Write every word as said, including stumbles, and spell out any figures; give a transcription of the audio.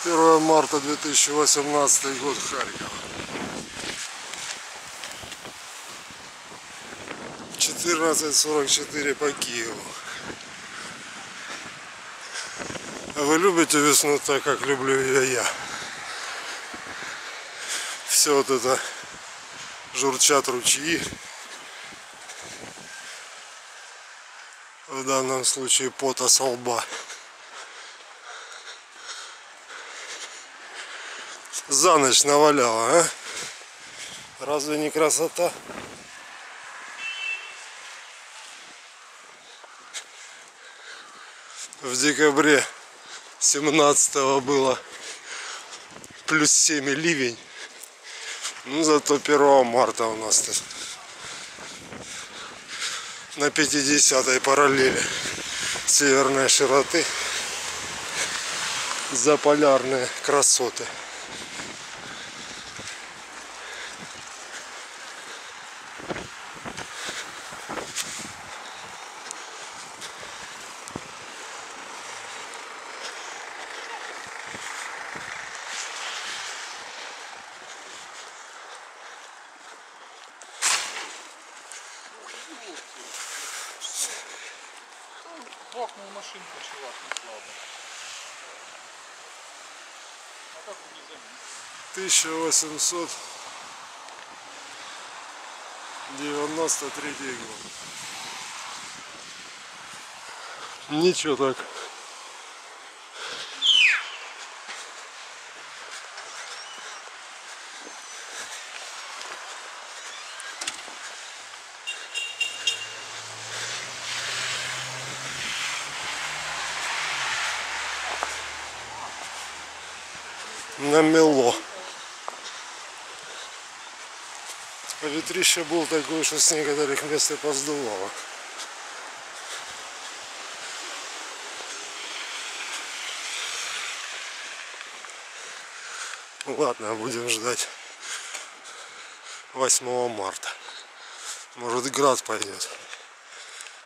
первое марта две тысячи восемнадцатый год, Харьков. четырнадцать сорок четыре по Киеву. А вы любите весну так, как люблю ее я? Все вот это журчат ручьи. В данном случае пота со лба. За ночь наваляла, а? Разве не красота? В декабре семнадцатого было плюс семь и ливень. Ну зато первого марта у нас тут на пятидесятой параллели северной широты заполярные красоты. Бахнул машинку, чувак, не слабо. А как вы не заметили? тысяча восемьсот девяносто третий год. Ничего так. Намело. А ветрище был такой, что с некоторых мест и поздувало. Ладно, будем ждать восьмого марта. Может, град пойдет.